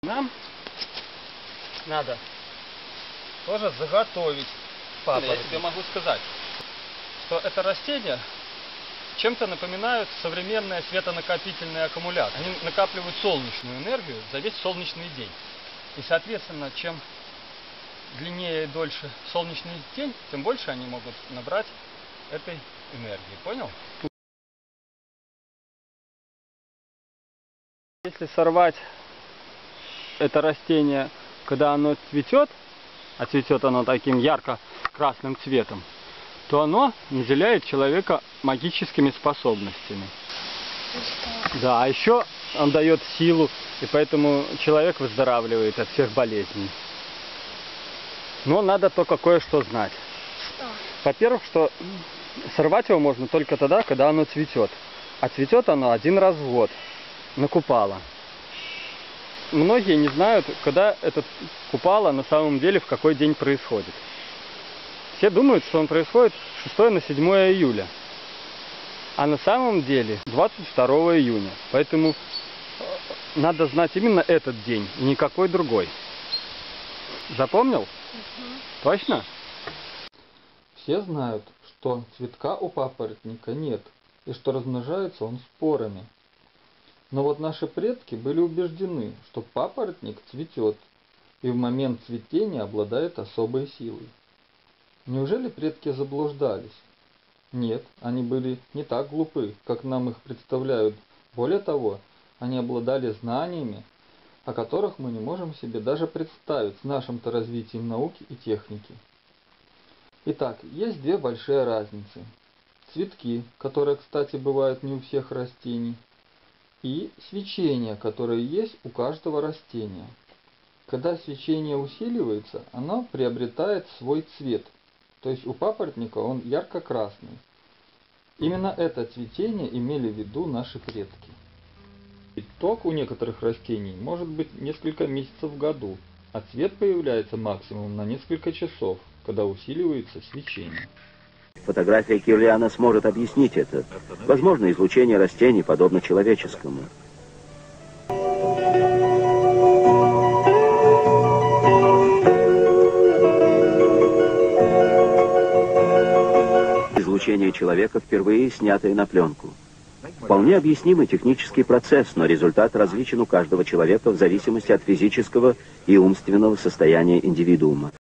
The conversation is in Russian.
Нам надо тоже заготовить папоротник. Я тебе могу сказать, что это растение чем-то напоминают современные светонакопительные аккумуляторы. Они накапливают солнечную энергию за весь солнечный день. И, соответственно, чем длиннее и дольше солнечный день, тем больше они могут набрать этой энергии. Понял? Если сорвать это растение, когда оно цветет, а цветет оно таким ярко-красным цветом, то оно наделяет человека магическими способностями. Да, а еще он дает силу, и поэтому человек выздоравливает от всех болезней. Но надо только кое-что знать. Во-первых, что сорвать его можно только тогда, когда оно цветет. А цветет оно один раз в год, на Купала. Многие не знают, когда этот Купала на самом деле в какой день происходит. Все думают, что он происходит с 6 на 7 июля. А на самом деле 22 июня. Поэтому надо знать именно этот день и никакой другой. Запомнил? Угу. Точно? Все знают, что цветка у папоротника нет, и что размножается он спорами. Но вот наши предки были убеждены, что папоротник цветет, и в момент цветения обладает особой силой. Неужели предки заблуждались? Нет, они были не так глупы, как нам их представляют. Более того, они обладали знаниями, о которых мы не можем себе даже представить с нашим-то развитием науки и техники. Итак, есть две большие разницы. Цветки, которые, кстати, бывают не у всех растений, и свечение, которое есть у каждого растения. Когда свечение усиливается, оно приобретает свой цвет. То есть у папоротника он ярко-красный. Именно это цветение имели в виду наши предки. Цветок у некоторых растений может быть несколько месяцев в году, а цвет появляется максимум на несколько часов, когда усиливается свечение. Фотография Кирлиана сможет объяснить это. Возможно, излучение растений подобно человеческому. Излучение человека впервые снятое на пленку. Вполне объяснимый технический процесс, но результат различен у каждого человека в зависимости от физического и умственного состояния индивидуума.